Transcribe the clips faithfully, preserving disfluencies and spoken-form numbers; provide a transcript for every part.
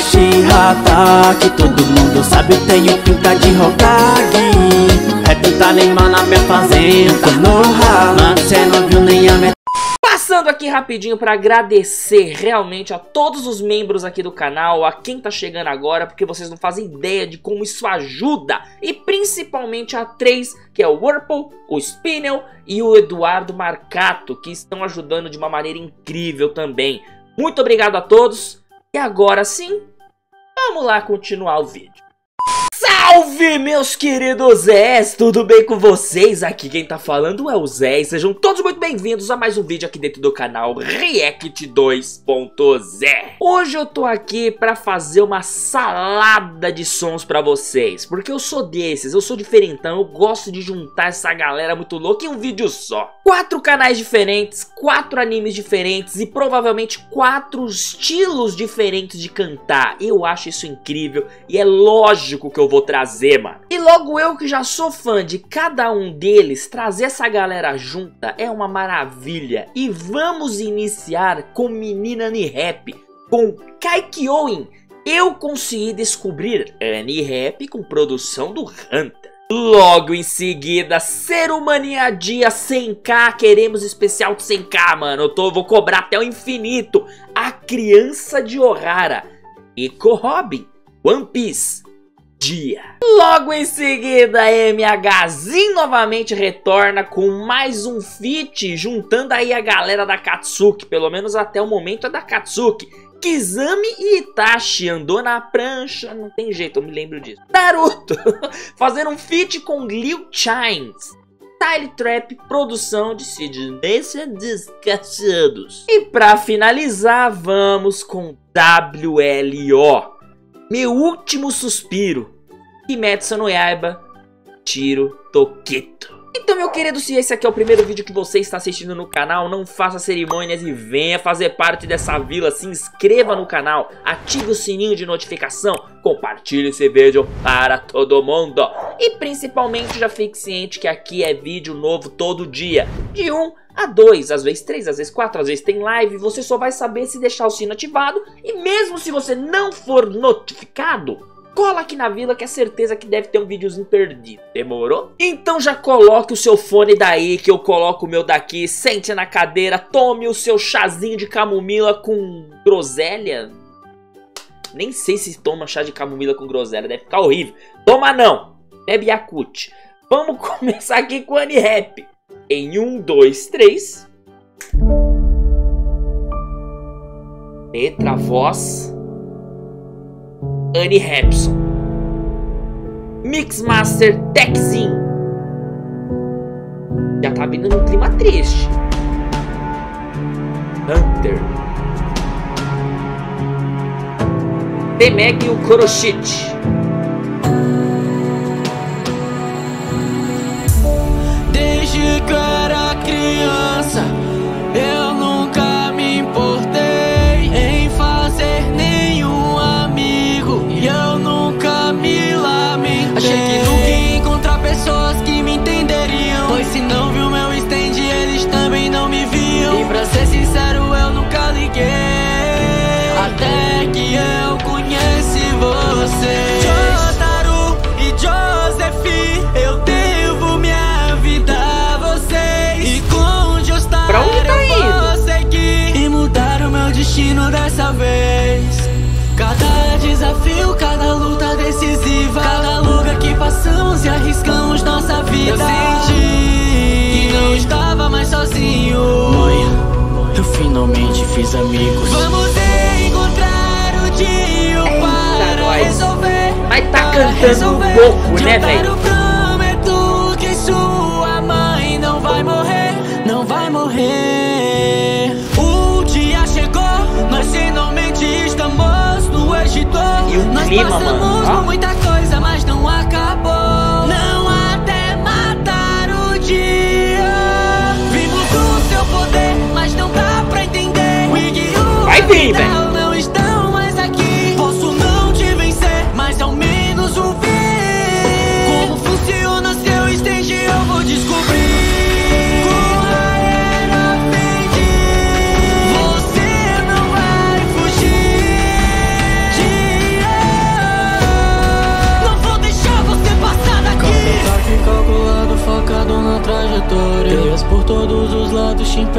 Uchiha, que todo mundo sabe, eu tenho pinta de Hokage. Rap tá animal na minha fazenda, Konoha, mas cê não viu nem a minha. Passando aqui rapidinho para agradecer realmente a todos os membros aqui do canal, a quem tá chegando agora, porque vocês não fazem ideia de como isso ajuda. E principalmente a três, que é o Whirlpool, o Spinel e o Eduardo Marcato, que estão ajudando de uma maneira incrível também. Muito obrigado a todos. E agora sim, vamos lá continuar o vídeo. Salve, meus queridos Zés, tudo bem com vocês? Aqui quem tá falando é o Zé e sejam todos muito bem-vindos a mais um vídeo aqui dentro do canal React dois ponto zero. Hoje eu tô aqui pra fazer uma salada de sons pra vocês, porque eu sou desses, eu sou diferentão, eu gosto de juntar essa galera muito louca em um vídeo só. Quatro canais diferentes, quatro animes diferentes e provavelmente quatro estilos diferentes de cantar. Eu acho isso incrível e é lógico que eu vou trazer, mano. E logo eu que já sou fã de cada um deles, trazer essa galera junta é uma maravilha. E vamos iniciar com Menina Ani-Rap, com Kaikyoin. Eu consegui descobrir Ani-Rap com produção do Hunter. Logo em seguida, Serumania Dia cem K, queremos especial de cem K, mano. Eu tô, vou cobrar até o infinito. A Criança de Ohara, Eco Robin, One Piece Dia. Logo em seguida, MHzinho novamente retorna com mais um feat, juntando aí a galera da Katsuki, pelo menos até o momento é da Katsuki. Kizami e Itachi andou na prancha, não tem jeito, eu me lembro disso. Naruto, fazendo um feat com Liu Chines. Style Trap, produção de Sidney Descachados. E pra finalizar, vamos com W L O, Meu Último Suspiro, Kimetsu no Yaiba, Tiro Toketo. Então, meu querido, se esse aqui é o primeiro vídeo que você está assistindo no canal, não faça cerimônias e venha fazer parte dessa vila. Se inscreva no canal, ative o sininho de notificação, compartilhe esse vídeo para todo mundo. E principalmente já fique ciente que aqui é vídeo novo todo dia, de um a dois, às vezes três, às vezes quatro, às vezes tem live. Você só vai saber se deixar o sino ativado. E mesmo se você não for notificado, cola aqui na vila que é certeza que deve ter um videozinho perdido. Demorou? Então já coloque o seu fone daí que eu coloco o meu daqui. Sente na cadeira, tome o seu chazinho de camomila com groselha. Nem sei se toma chá de camomila com groselha, deve ficar horrível. Toma não, bebe Yakult. Vamos começar aqui com o Ani-Rap. Em um, dois, três. Letra, voz, Annie Rapson. Mixmaster Techzinho. Já tá vindo num clima triste. Hunter. Temeg e o Kuroshit. Desde que eu era criança, eu nunca me importei em fazer nenhum amigo, e eu nunca me lamentei. Achei que nunca ia encontrar pessoas que me entenderiam, pois se não viu meu stand, eles também não me viam. E pra ser sincero, eu nunca liguei, até que eu conheci você. Jotaro e Joseph, eu devo minha vida a vocês, e com Joestar pra onde tá eu vou seguir e mudar o meu destino dessa vez. Cada desafio, cada luta decisiva, cada lugar que passamos e arriscamos nossa vida, eu senti que não estava mais sozinho. Mãe, eu finalmente fiz amigos. Vamos encontrar o dia para nós. resolver. Mas tá cantando um pouco, né, velho? Eu prometo que sua mãe não vai morrer, não vai morrer. O dia chegou, nós finalmente estamos no Egito. E o Nós clima, passamos mano, por ó. muita coisa, mas não acabou. Não até matar o dia. Vimos o seu poder, mas não dá pra entender. O Ig e o Vai vir, Capital velho. não estão mais aqui. Posso não te vencer, mas ao menos ouvir como funciona seu stand, eu vou descobrir. Você não vai fugir de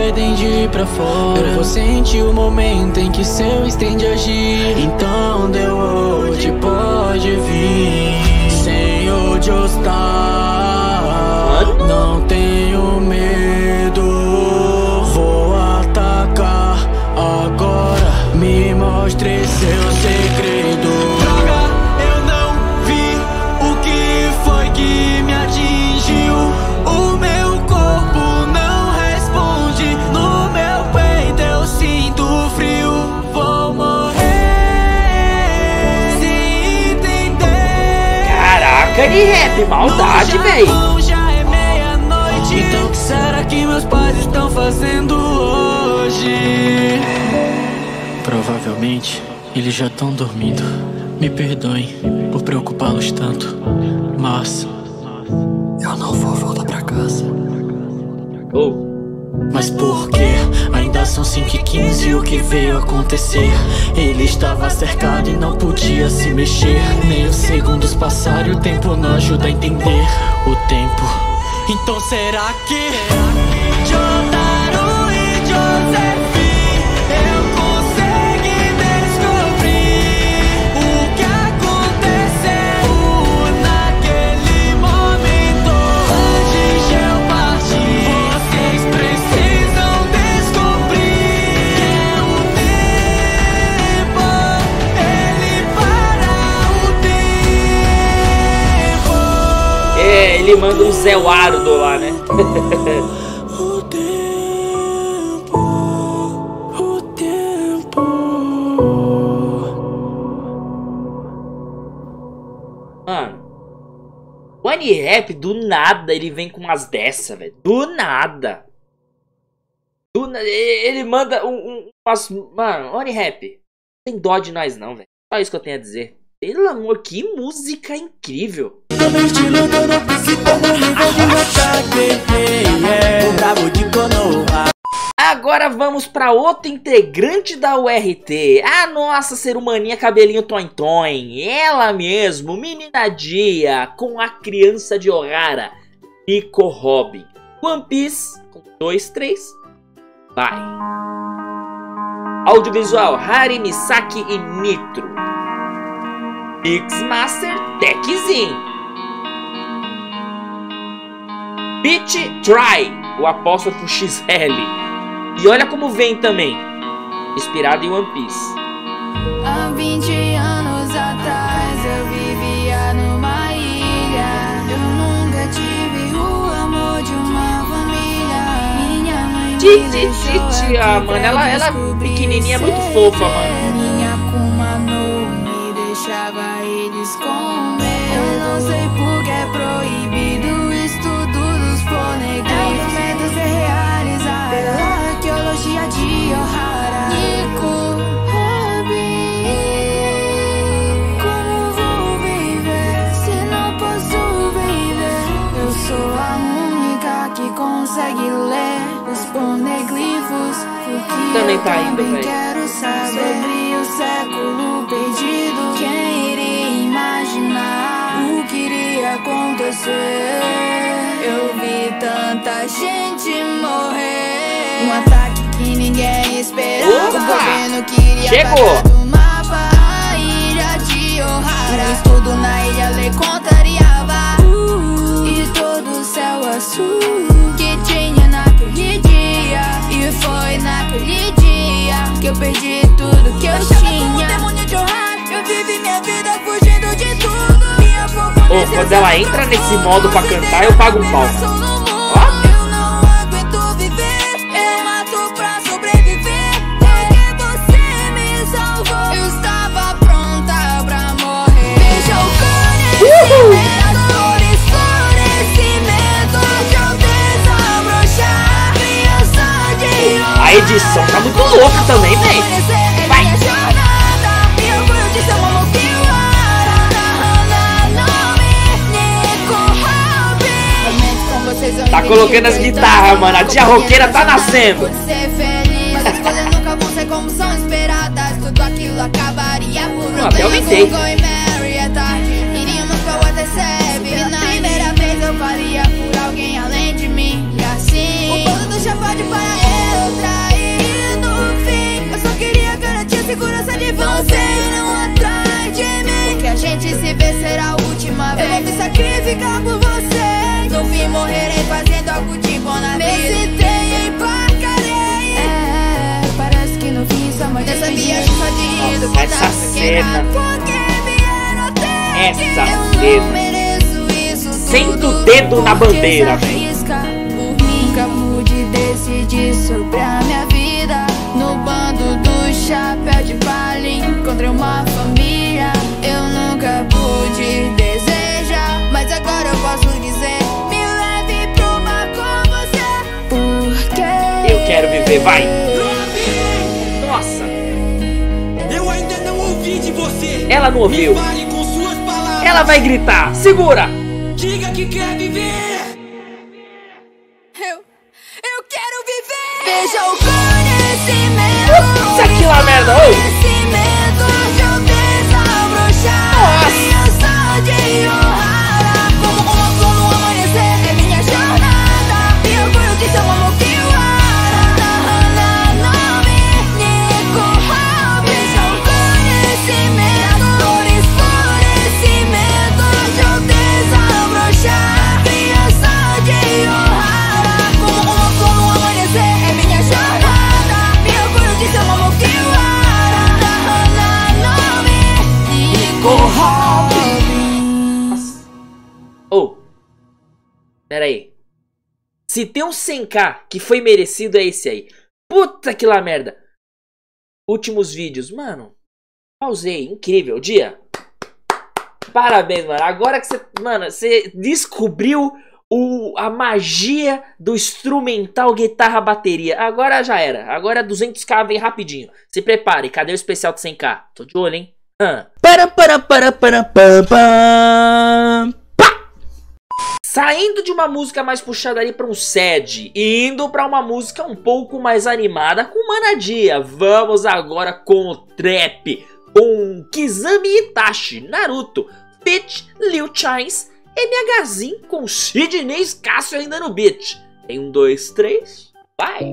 impedem de ir pra fora. Eu vou sentir o momento em que seu estende agir. Então deu hoje, pode vir. Senhor de All-Star, não tenho medo. Vou atacar agora. Me mostre seu segredo. Droga, eu não vi o que foi que me atingiu. O meu corpo não responde. No meu peito eu sinto frio. Vou morrer sem entender. Caraca, de rap, maldade, véi. Já é meia-noite. Então o que será que meus pais estão fazendo hoje? Provavelmente eles já estão dormindo. Me perdoem por preocupá-los tanto, mas eu não vou voltar pra casa. Oh. Mas por quê? Ainda são cinco e quinze, o que veio acontecer? Ele estava cercado e não podia se mexer. Nem os segundos passaram e o tempo não ajuda a entender o tempo. Então será que Jotaro e Josephine eu consegui descobrir o que aconteceu naquele momento? Antes de eu partir, vocês precisam descobrir que é o tempo, ele para o tempo. É, ele manda um Zé Wardo lá, né? O tempo, o tempo. Mano, o One-Rap, do nada, ele vem com umas dessa, velho. Do nada. Do na... Ele manda um, um, umas... Mano, One-Rap, não tem dó de nós não, velho. Só isso que eu tenho a dizer. Pelo amor, que música incrível. Agora vamos para outro integrante da U R T. A nossa ser humaninha cabelinho toin-toin. Ela mesmo, Menina Dia, com a criança de Ohara, Nico Robin. One Piece, com dois, três, vai. Audiovisual, Hari, Misaki e Nitro. Mixmaster, Techzin. Beat Try, o apóstrofo X L. E olha como vem também, inspirado em One Piece. Há vinte anos atrás eu vivia numa ilha. Eu nunca tive o amor de uma família. Minha mãe Titi, Titi, ah, mano, ela, ela pequenininha, muito fofa, mano. Minha Kuma no me deixava eles comer. Eu não sei porque é proibido o estudo dos ponegrifos. É o medo ser realizado pela arqueologia de Ohara. Nico Robin, como vou viver se não posso viver? Eu sou a única que consegue ler os poneglifos. Porque Também eu tá indo, também véi. quero saber sobre o século perdido. Quem iria imaginar o que iria acontecer? Eu vi tanta gente morrer. Um ataque que ninguém esperava. Opa! O governo queria Chegou! apagar do mapa a ilha de Ohara. Um estudo na ilha lhe contrariava. E todo o céu azul que tinha naquele dia. E foi naquele dia que eu perdi tudo que eu, eu tinha. Demônio de Ohara, eu vivi minha vida fugindo de tudo. Oh, quando ela entra nesse modo pra cantar, eu pago um pau. Ó. Eu não aguento viver, eu mato pra sobreviver. Porque você me salvou, eu estava pronta pra morrer. Veja o conhecimento, dor e esclarecimento. De eu desabrochar, criança de Ohara. A edição tá muito louca também, véi. Vai. Tá colocando as guitarras, mano. A tia roqueira tá nascendo. Mas as coisas nunca vão ser como são esperadas. Tudo aquilo acabaria por um Até aumentei. Google e Mary é tarde. Iríamos pra WhatsApp. Pela primeira vez eu faria por alguém além de mim. E assim o povo do chapéu de para eu de você, não atrás de mim. Porque a gente se vê será a última vez. Eu vou me sacrificar por você. No fim morrerei fazendo algo de bom na vida. Visitei e embarcarei. É, parece que no fim só mais dessa viagem só de ido. Essa cena. Essa cena. Senta o dedo na bandeira, velho. Nunca pude decidir sobre a minha vida. No bando do chapéu de palha encontrei uma família. Eu nunca pude desejar, mas agora eu posso dizer: me leve pro mar com você. Porque eu quero viver, vai. Nossa. Eu ainda não ouvi de você. Ela não ouviu. Me fale com suas palavras. Ela vai gritar, segura. Diga que quer viver. Eu, eu quero viver. Veja o conhecimento. Puta que lá merda, oi. Conhecimento de eu desabrochar. Criança de Ohara. Como uma flor no amanhecer é minha jornada. E orgulho de ser um amor que o ara. Tahana nome Nico Hall. Veja o conhecimento. Por esclarecimento de eu desabrochar. Criança de Ohara. Como uma flor no amanhecer é minha jornada. E orgulho de ser um amor que o ara. Tahana nome Nico Hall. Oh, pera aí. Se tem um cem k que foi merecido, é esse aí. Puta que lá merda. Últimos vídeos, mano. Pausei, incrível, dia. Parabéns, mano. Agora que você, mano, você descobriu o, a magia do instrumental, guitarra, bateria. Agora já era. Agora duzentos k vem rapidinho. Se prepare, cadê o especial de cem k? Tô de olho, hein? Ah. Para para para para pam pam. Saindo de uma música mais puxada ali pra um sad e indo pra uma música um pouco mais animada com Manadia. Vamos agora com o trap, com Kizami Itachi, Naruto, Fit, Lil Chines, MHzinho com Sidney Cássio ainda no beat. Tem um, dois, três, vai!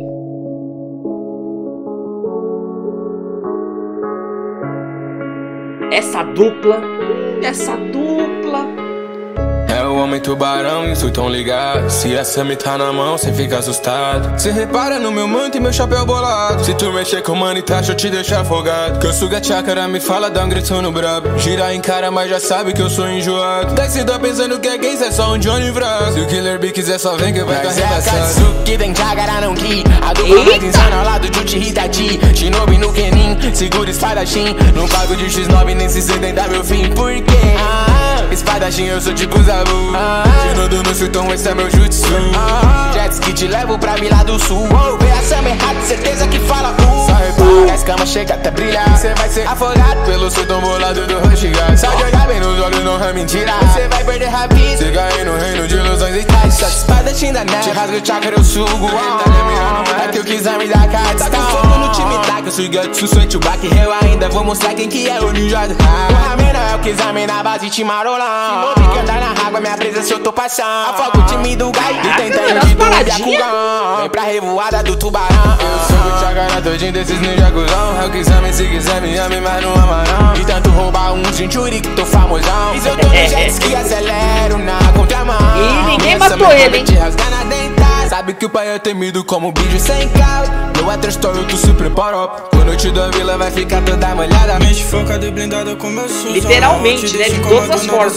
Essa dupla, essa dupla... É o homem tubarão, isso tão ligado. Se a Sammy tá na mão, cê fica assustado. Cê repara no meu manto e meu chapéu bolado. Se tu mexer com mano e taxa, eu te deixo afogado. Que eu suga chácara, me fala, dá um grito no brabo. Gira em cara, mas já sabe que eu sou enjoado. Daí cê tá pensando que é gay, cê é só um Johnny Bravo. Se o Killer B quiser, só vem que vai ficar arregaçado. Que tem chácara, não ki. A dupla mais insana ao lado de Uchi Hitachi. Shinobi no Kenin, segura espadachim. Não pago de X nove, nem se sedenta meu fim. Por quê? Ah, espadachim, eu sou tipo Zabu. Ah, Shinodo no chutão, esse é meu jutsu. Ah, Jet ski te levo pra Vila do Sul. Oh, vê a Sam errado, certeza que fala uh. Só repara, a escama chega até brilhar. Cê vai ser afogado pelo seu tão bolado do Roshigar. Só de olhar bem nos olhos não é mentira. Cê vai perder rápido, cê cai no reino de ilusões e tais. Só espadachim da net, te rasga o chakra, eu sugo. Oh, é que eu quis me dar cara. Tá com fogo no time, tá que eu sou Gatsu, sou Chewbacca. Eu ainda vou mostrar quem que é o ninja do rap. O Ramena é o Kizami na base de Marolão. Shinobi que andar na água, minha presença eu tô passando. Afoga o time do Gai e tentando de tudo de Akugão. Vem pra revoada do tubarão. Eu sou o Chakara todinho desses ninja cuzão. É o Kizami, se quiser me ame, mas não ama não. E tanto roubar um Jinchuri que tô famosão. Mas eu tô no jet ski, acelero na contramão. E ninguém matou ele, hein? Sabe que o pai é temido como bicho sem calo. No outra story tu se preparou. Com a noite da vila vai ficar toda molhada. Mente focada e blindada com meu sul. Literalmente, né? De todas as formas.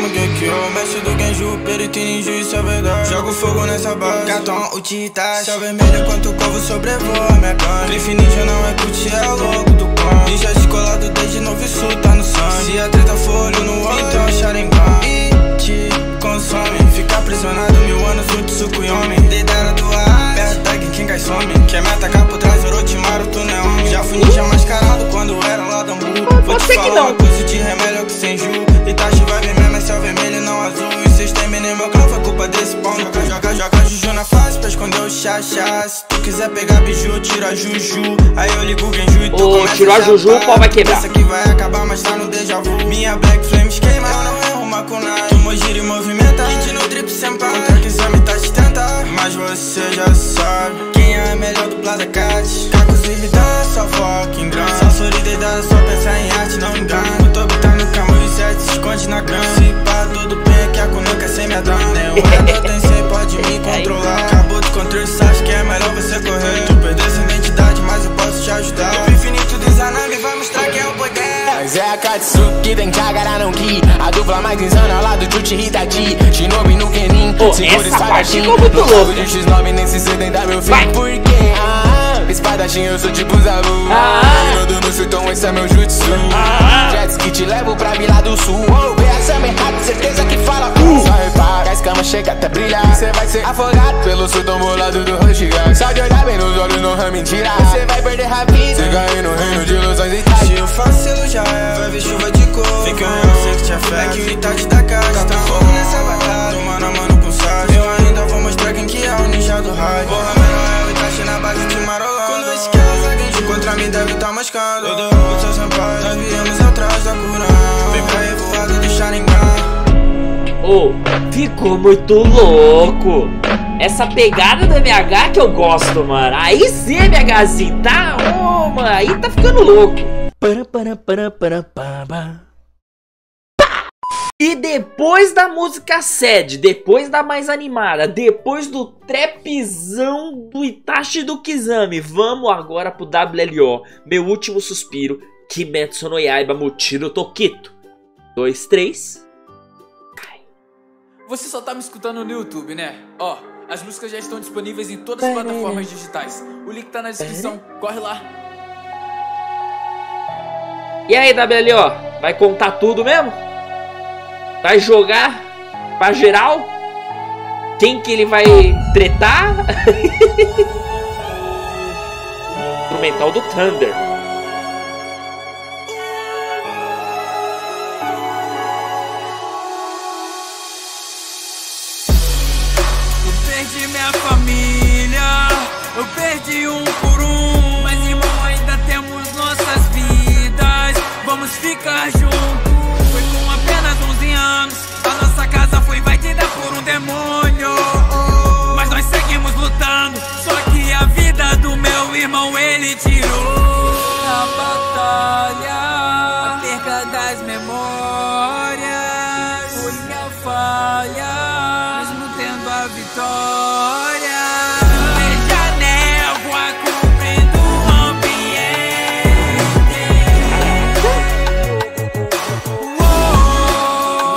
Mestre do Genju, perito e ninja, isso é verdade. Jogo fogo nessa base. Cartão, Uchi-Itachi. Céu vermelho enquanto o corvo sobrevoa minha cana. Cliff Ninja não é cut, é o logo do clã. Ninja descolado desde novo, isso tá no sangue. Se a treta for olho no olho, então é Sharingan. E te consome. Ficar aprisionado mil anos no Tsukuyomi. Deidara do ar, perto tag quem cai some. Quer me atacar por trás, Orochimaru, tu não é homem. Já fui ninja mascarado quando era lá do Ambu. Vou te falar uma coisa de remédio que sem ju. Itachi vai vir mesmo, é céu vermelho não azul. E cês terminem meu clã, foi culpa desse pau. Joga, joga, joga juju na face pra esconder o chachá. Se tu quiser pegar biju, tira juju. Aí eu ligo o Genju e tu oh, começa tirou a juju, o pau vai quebrar. Essa aqui vai acabar, mas tá no déjà vu. Minha Black Flames queima, eu não erro uma kunai. Tu gira e movimenta, hit no drip sem par. Contra que Sammy tá te tentar, mas você já sabe quem é é melhor do Plazacate. Cacos irritando, só foca em grana. Só solidariedade, só pensar em arte, não engana. O topo tá no caminho e sete se esconde na grama. Se pá, tudo bem, que a nunca sem minha dama. Nem o redor tem cem, pode me controlar. Acabou de controle, você acha que é melhor você correr. Tu perdeu sua identidade, mas eu posso te ajudar. O infinito do Zanami vai mostrar que é o poder. Mas é a Katsuki, tem Chagara não Ki. A dupla mais insana ao lado de Uchi Hitachi. Shinobi no Kenin, oh, segura espadachim. Ficou muito louco. De X nove nesse C D W fim. Por quê? Ah, espadachim eu sou tipo Zabu. Ah, Mirando no sultão, esse é meu jutsu. ah, Jet ski te levo pra Vila do Sul. Oh, vê a Summer Hat, certeza que fala. Uh. Só repara, que a escama chega até brilhar. Cê vai ser afogado pelo sultão bolado do Roshigan. Só de olhar bem nos olhos não é mentira. Cê vai perder rápido. Cê cai no reino de ilusões e se eu faço já é, vai ver chuva de cor. Fica eu sei que te afeta. É que metade da casa tá fogo nessa batalha. Tô mano a mano com Sasha. Eu ainda vou mostrar quem que é o ninja do raio. Porra, menor é o Itachi na base de Marolanda. Quando vê que elas alguém contra mim deve tá mascando. Eu derrubo o seu senpai, nós viemos atrás da cura. Vem pra revoada do Sharingan. Oh, ficou muito louco. Essa pegada do M H que eu gosto, mano. Aí sim, MHzinho, tá? Oh, mano, aí tá ficando louco. E depois da música sad, depois da mais animada, depois do trapzão do Itachi do Kizami, vamos agora pro W L O, meu último suspiro, Kimetsu no Yaiba Muchiro Tokito. Dois, três. Você só tá me escutando no YouTube, né? Ó, as músicas já estão disponíveis em todas as plataformas digitais. O link tá na descrição, corre lá. E aí, W L O, vai contar tudo mesmo? Vai jogar pra geral? Quem que ele vai tretar? Instrumental do Thunder. Perdi minha família, eu perdi um por um. Mas irmão, ainda temos nossas vidas, vamos ficar juntos. Foi com apenas onze anos, a nossa casa foi invadida por um demônio. Mas nós seguimos lutando, só que a vida do meu irmão ele tirou. Na batalha, a perca das memórias foi minha falha, mesmo tendo a vitória. Veja a névoa cobrindo o ambiente. Oh,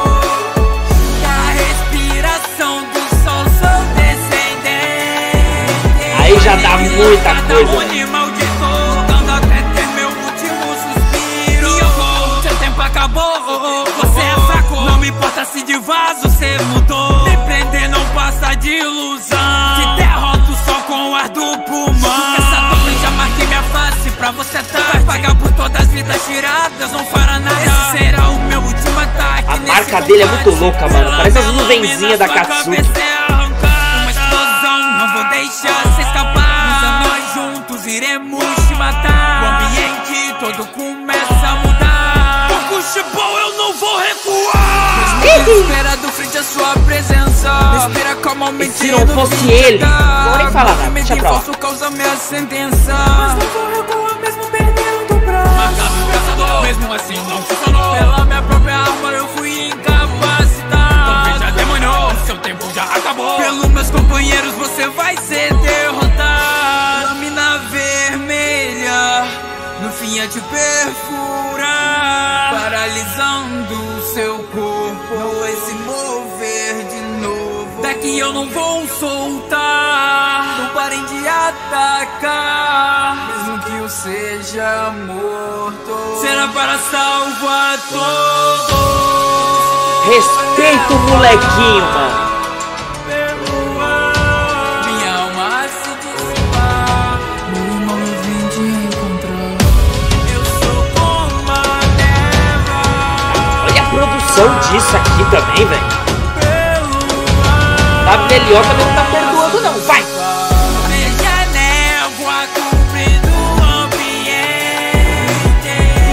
a respiração do sol sou descendente. Aí já dá muita coisa. Voltando até ter meu último suspiro. E eu vou, seu tempo acabou. Você é fraco, não me importa se de vaso cê mudou. Me prender não passa de ilusão. Te derroto só com o ar do pulmão. Essa dor já marquei minha face pra você tá. Vai pagar por todas as vidas tiradas, não fará nada. Esse será o meu último ataque. A marca dele é muito louca, mano. Parece as nuvenzinhas da Katsuki. Uma explosão, não vou deixar você escapar. Nós juntos iremos te matar. O ambiente todo começa a mudar. Por Kushibou eu não vou recuar. Desesperado frente à sua presença. Respira calmamente. Se não fosse ele, não vou nem falar nada, deixa pra lá. Causa minha sentença. Mas não vou recuar mesmo perdendo o braço. Marcado o caçador, mesmo assim não funcionou. Pela minha própria arma eu fui incapacitado. Então veja demônio, seu tempo já acabou. Pelos meus companheiros você vai ser derrotado. Lâmina vermelha no fim ia te perfurar, paralisando seu corpo, não vai se mover de novo. Daqui eu não vou soltar, não parem de atacar, mesmo que eu seja morto, será para salvar todos. Respeita o molequinho, mano. Disso aqui também, velho. W L O também não tá perdoando, não. Vai! Veja a névoa cobrindo o ambiente.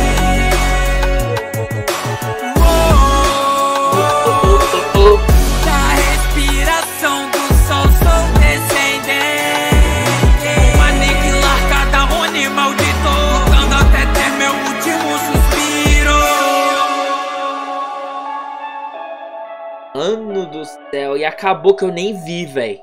Oh, oh, oh, oh. Da respiração do sol sou descendente. Mano do céu, e acabou que eu nem vi, velho.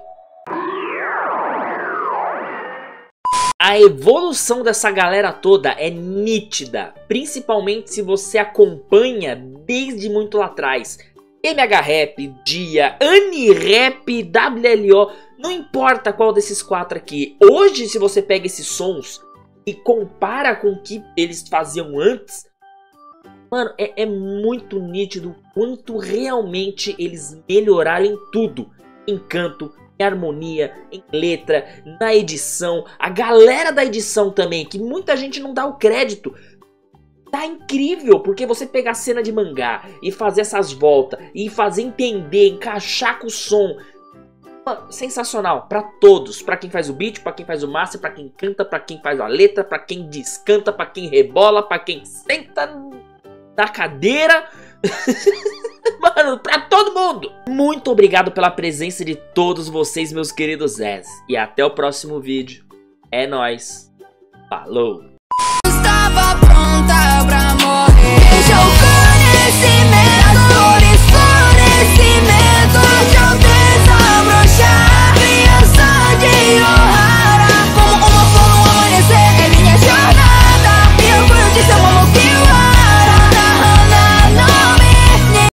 A evolução dessa galera toda é nítida, principalmente se você acompanha desde muito lá atrás. M H Rap, Dia, Anirap, W L O, não importa qual desses quatro aqui. Hoje, se você pega esses sons e compara com o que eles faziam antes, mano, é, é muito nítido o quanto realmente eles melhoraram em tudo. Em canto, em harmonia, em letra, na edição. A galera da edição também, que muita gente não dá o crédito. Tá incrível, porque você pegar a cena de mangá e fazer essas voltas, e fazer entender, encaixar com o som. Mano, sensacional, pra todos. Pra quem faz o beat, pra quem faz o master, pra quem canta, pra quem faz a letra, pra quem descanta, pra quem rebola, pra quem senta na cadeira. Mano, pra todo mundo. Muito obrigado pela presença de todos vocês, meus queridos Zés. E até o próximo vídeo. É nóis. Falou.